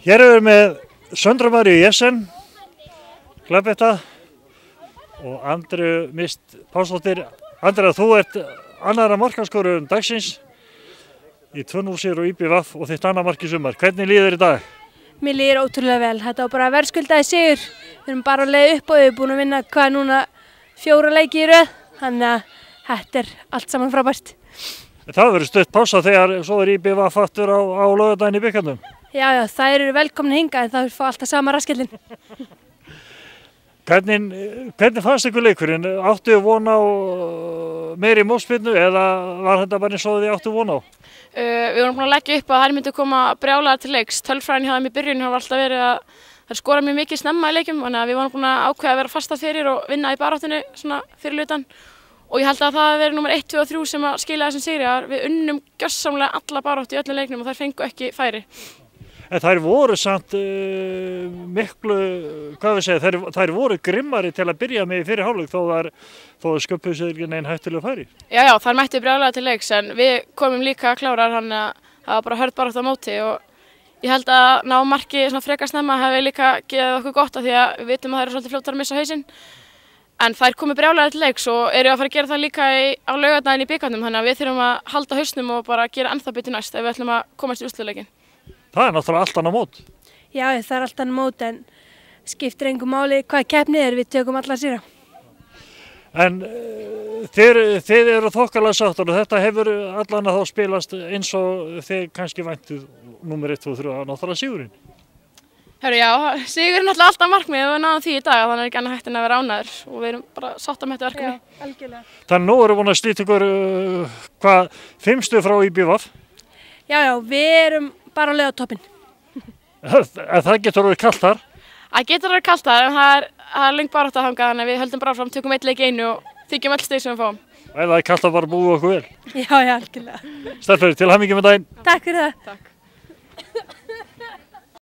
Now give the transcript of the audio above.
Hér erum við með Söndru Maríu Jessen, Kleppetta og Andreu Mist Pálsdóttir. Andrea, þú ert annara markaskorun dagsins í 2-0 sigur á IBVF og þitt annað mark í sumar. Hvernig líður þér í dag? Mér líður ótrúlega vel. Þetta var bara verðskuldaði sigur. Við erum bara á leið upp og við erum búin að vinna hvað núna 4 leiki í röð. Þannig að þetta er allt saman frábært. Það verður stutt pása þegar svo er IBVF aftur á laugardaginn í bikarnum. Já, þær eru velkomna hingað en það fá alltaf sama raskellin. Hvernig fannst ykkur leikurinn? Áttu von á meiri mótspyrnu eða var þetta bara eins og þið áttu von á? Við vorum búin að leggja upp að þær myndu koma brjálaðar til leiks. Tölfræðin hjá þeim í byrjun hafa alltaf verið að þær skora mjög mikið snemma í leikjum, þannig að við vorum búin að ákveða að vera fasta fyrir og vinna í baráttunni svona fyrir hlutan. Og ég held að það hafi verið númer 1, 2 og 3 sem að skila þessum sigri. Við unnum gjörsamlega alla baráttu í öllum leiknum og þær fengu ekki færi. En þær voru samt miklu, hvað við segja, þær voru grimmari til að byrja með í fyrir hálfleik þó sköpuðu sér ekki neinn hættulega færi. Já, þær mættu brjálega til leiks en við komum líka klárar, þannig að það var bara hörð baráttu á móti og ég held að ná marki svona frekar snemma hafi líka gefið okkur gott af því að við vitum að þær eru svolítið fljótar að missa hausinn. En þær komu brjálega til leiks og eru að fara að gera það líka á laugardaginn í bikarnum, þannig að við þurfum að halda hausnum og bara gera ennþá betur næst ef við ætlum að komast í úrslitaleikin. Það er náttúrulega allt annað mót. Já, það er allt annað mót en skiptir engu máli hvað keppni er, við tökum alla sigra. En þið eru þokkalega sáttar og þetta hefur allan að þá spilast eins og þið kannski væntuð númer 1, 2 og 3 náttúrulega sigurinn. Herru, já, sigurinn er alltaf markmið og við náðum því í dag, þannig er ekki annað hægt en að vera ánægður og við erum bara sáttar með þetta verkefni. Já, algjörlega. Þannig nú erum við búin að slíta ykkur, 5 stig frá IBVF? Já, við erum bara á leið á toppinn. Það getur orðið kalt þar? Það getur orðið kalt þar en það er löng barátta þangað, þannig að við höldum bara áfram, tökum 1 leik í einu og þykjum öll stig sem við fáum. Ef það er kalt að bara búa okkur vel? Já, algjörlega. Stelpur, til hamingju með daginn. Takk fyrir það. Takk.